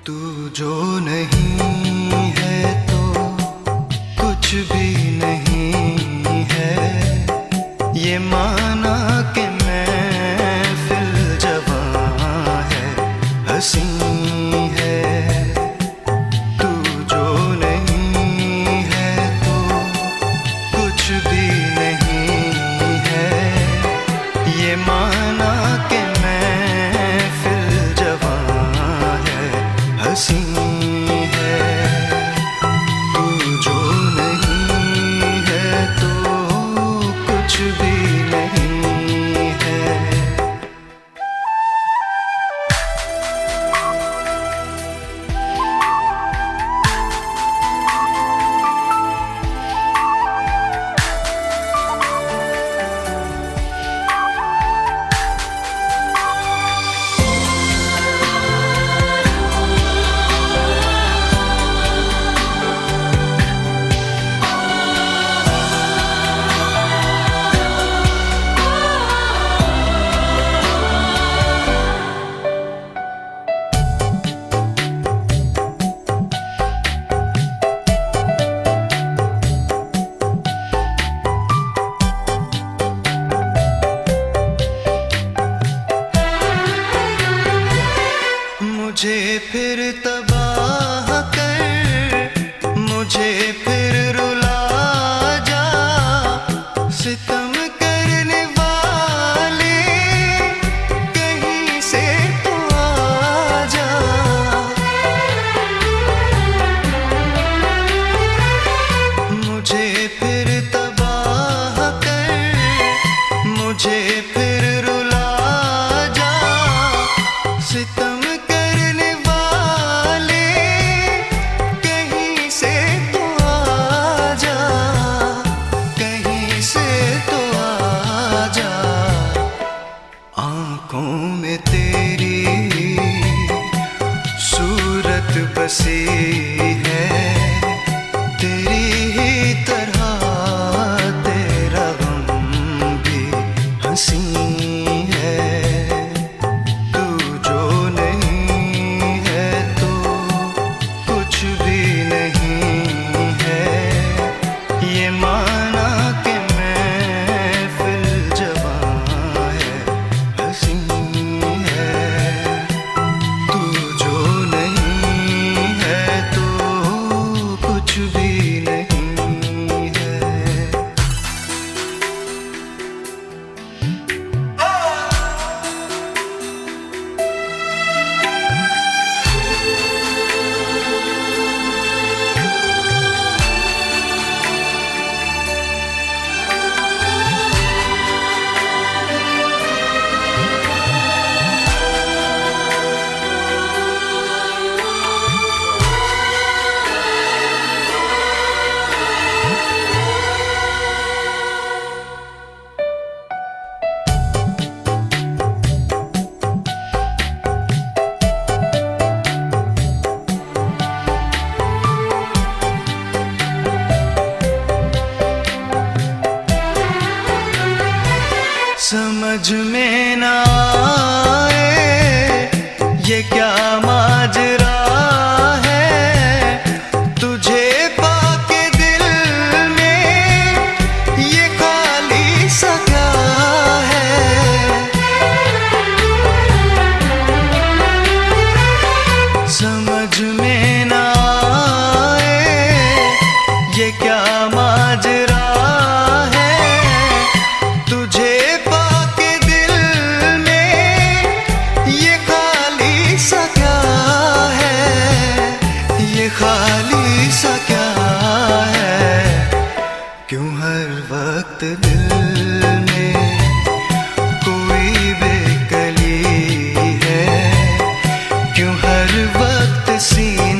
तू जो नहीं है तो कुछ भी नहीं है, ये माना कि महफिल जवां है, हंसी है। तू जो नहीं है तो कुछ भी नहीं है, ये माना कि महफिल जवां है, हंसी है। तू जो नहीं है तो कुछ भी नहीं है। मुझे फिर तबाह कर, मुझे फिर रुला जा, सितम करने वाले कहीं से तो आ जा। मुझे फिर तबाह कर, मुझे फिर रुला जा, सितम आँखों में तेरी सूरत बसी है, तेरी ही तरह तेरा गम भी हंसी है। तू जो नहीं है तो कुछ भी नहीं है, ये माना कि महफिल जवां है, हंसी है। तू जो नहीं है तो कुछ भी नहीं है। समझ में ना आए ये क्या माजरा है, तुझे पाके दिल में ये खाली सा क्या है। समझ में ना आए ये क्या माजरा है, तुझे खाली सा क्या है। क्यों हर वक्त दिल में कोई बेकली है, क्यों हर वक्त सी